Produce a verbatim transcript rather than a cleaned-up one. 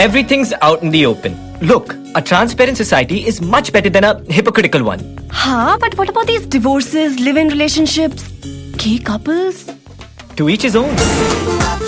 Everything's out in the open. Look, a transparent society is much better than a hypocritical one. Huh? But what about these divorces, live-in relationships, gay couples? To each his own.